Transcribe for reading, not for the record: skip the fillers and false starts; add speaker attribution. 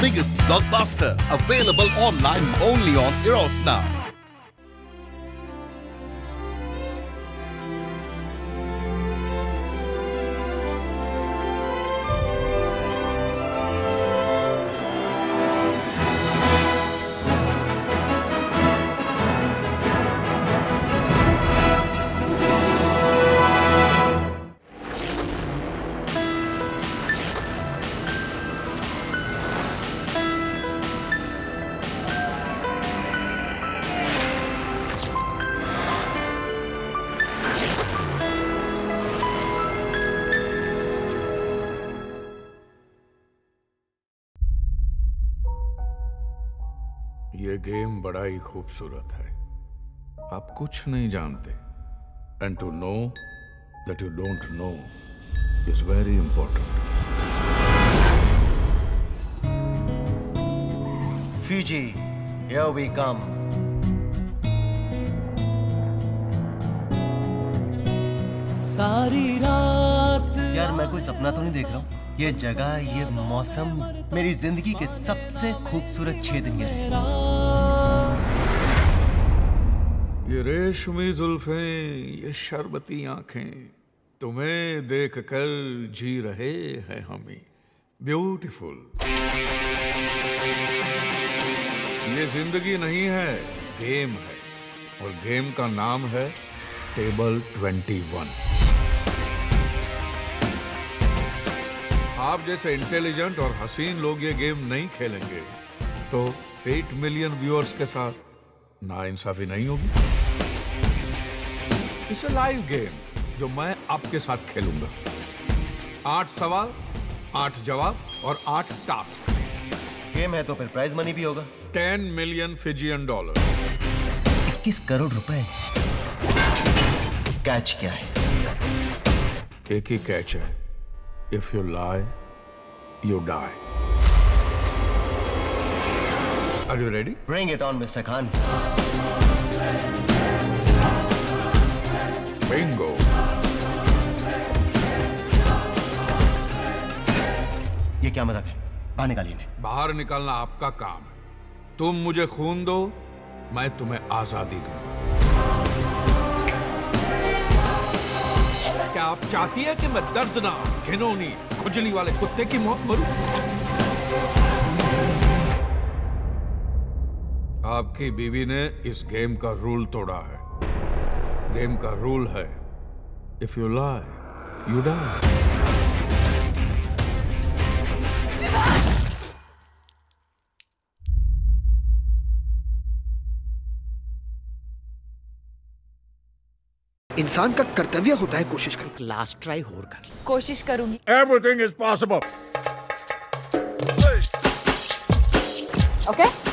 Speaker 1: biggest blockbuster, available online only on Eros Now.
Speaker 2: ये game बड़ा ही खूबसूरत है। आप कुछ नहीं जानते, and to know that you don't know is very important.
Speaker 3: Fiji, here we come.
Speaker 4: सारी रात
Speaker 3: यार मैं कोई सपना तो नहीं देख रहा हूँ। ये जगह, ये मौसम, मेरी जिंदगी के सबसे खूबसूरत 6 दिन ये रहे।
Speaker 2: ये रेशमी जुल्फें, ये शरबती आंखें, तुम्हें देखकर जी रहे हैं हम। ब्यूटीफुल। ये जिंदगी नहीं है, गेम है, और गेम का नाम है टेबल 21। आप जैसे इंटेलिजेंट और हसीन लोग ये गेम नहीं खेलेंगे तो 8 मिलियन व्यूअर्स के साथ नाइंसाफी नहीं होगी। इसे लाइव गेम जो मैं आपके साथ खेलूंगा। 8 सवाल, 8 जवाब और 8 टास्क।
Speaker 3: गेम है तो फिर प्राइज मनी भी होगा।
Speaker 2: 10 मिलियन फिजियन डॉलर।
Speaker 3: 21 करोड़ रुपए। कैच क्या है?
Speaker 2: एक ही कैच है, If you lie, you die. Are you ready?
Speaker 3: Bring it on, Mr. Khan.
Speaker 2: Bingo.
Speaker 3: ये क्या मजाक है? बाहर निकालिए इन्हें।
Speaker 2: बाहर निकालना आपका काम है। तुम मुझे खून दो, मैं तुम्हें आजादी दूंगा। क्या आप चाहती है कि मैं दर्दनाक, घिनौनी, खुजली वाले कुत्ते की मौत मरूं? आपकी बीवी ने इस गेम का रूल तोड़ा है। गेम का रूल है, if you lie, you die.
Speaker 5: इंसान का कर्तव्य होता है कोशिश करना।
Speaker 4: लास्ट ट्राई और कर।
Speaker 6: कोशिश करूंगी।
Speaker 2: Everything is possible.
Speaker 6: ओके